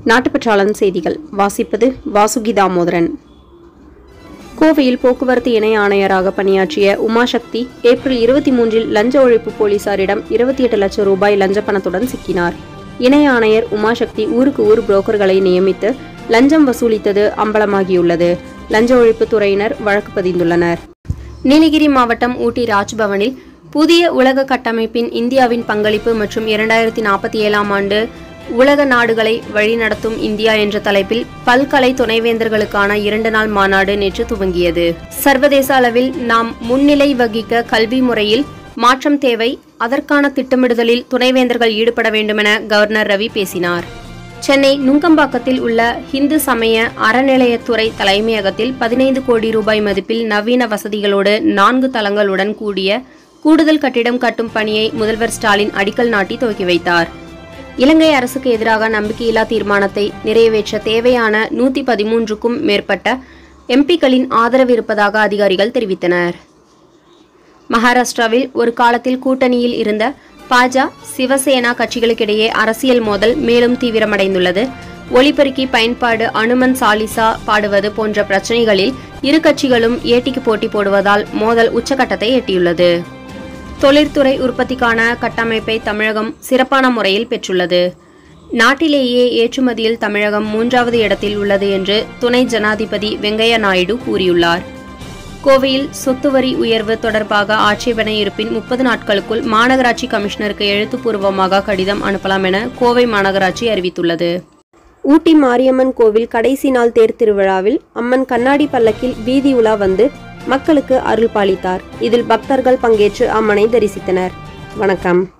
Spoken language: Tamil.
நாட்டுப்பற்றாளன் செய்திகள் வாசிப்பது வாசுகி தாமோதரன். கோவையில் போக்குவரத்து இணை ஆணையராக பணியாற்றிய உமாசக்தி ஏப்ரல் 23இல் லஞ்ச ஒழிப்பு போலீசாரிடம் 28 லட்சம் ரூபாய் லஞ்ச பணத்துடன் சிக்கினார். இணை ஆணையர் உமாசக்தி ஊருக்கு ஊர் புரோக்கர்களை நியமித்து லஞ்சம் வசூலித்தது அம்பலமாகியுள்ளது. லஞ்ச ஒழிப்பு துறையினர் வழக்கு பதிந்துள்ளனர். நீலகிரி மாவட்டம் ஊட்டி ராஜ்பவனில் புதிய உலக கட்டமைப்பின் இந்தியாவின் பங்களிப்பு மற்றும் 2047ஆம் ஆண்டு உலக நாடுகளை வழிநடத்தும் இந்தியா என்ற தலைப்பில் பல்கலை துணைவேந்தர்களுக்கான 2 நாள் மாநாடு நேற்று துவங்கியது. சர்வதேச அளவில் நாம் முன்னிலை வகிக்க கல்வி முறையில் மாற்றம் தேவை, அதற்கான திட்டமிடுதலில் துணைவேந்தர்கள் ஈடுபட வேண்டுமென கவர்னர் ரவி பேசினார். சென்னை நுங்கம்பாக்கத்தில் உள்ள இந்து சமய அறநிலையத்துறை தலைமையகத்தில் 15 கோடி ரூபாய் மதிப்பில் நவீன வசதிகளோடு 4 தளங்களுடன் கூடிய கூடுதல் கட்டிடம் கட்டும் பணியை முதல்வர் ஸ்டாலின் அடிக்கல் நாட்டி துவக்கி வைத்தார். இலங்கை அரசுக்கு எதிராக நம்பிக்கையில்லா தீர்மானத்தை நிறைவேற்ற தேவையான 113க்கும் மேற்பட்ட எம்பிக்களின் ஆதரவு இருப்பதாக அதிகாரிகள் தெரிவித்தனர். மகாராஷ்டிராவில் ஒரு காலத்தில் கூட்டணியில் இருந்த பாஜ, சிவசேனா கட்சிகளுக்கிடையே அரசியல் மோதல் மேலும் தீவிரமடைந்துள்ளது. ஒலிபெருக்கி பயன்பாடு, அனுமன் சாலிசா பாடுவது போன்ற பிரச்சினைகளில் இரு கட்சிகளும் ஏட்டிக்கு போட்டி போடுவதால் மோதல் உச்சகட்டத்தை எட்டியுள்ளது. தொழிற்துறை உற்பத்திக்கான கட்டமைப்பை தமிழகம் சிறப்பான முறையில் பெற்றுள்ளது. நாட்டிலேயே ஏற்றுமதியில் தமிழகம் 3வது இடத்தில் உள்ளது என்று துணை ஜனாதிபதி வெங்கையா நாயுடு கூறியுள்ளார். கோவையில் சொத்து வரி உயர்வு தொடர்பாக ஆட்சேபனை இருப்பின் 30 நாட்களுக்குள் மாநகராட்சி கமிஷனருக்கு எழுத்துப்பூர்வமாக கடிதம் அனுப்பலாம் என கோவை மாநகராட்சி அறிவித்துள்ளது. ஊட்டி மாரியம்மன் கோவில் கடைசி நாள் தேர் திருவிழாவில் அம்மன் கண்ணாடி பல்லக்கில் வீதி உலா வந்து மக்களுக்கு அருள் பாலித்தார். இதில் பக்தர்கள் பங்கேற்று அம்மனை தரிசித்தனர். வணக்கம்.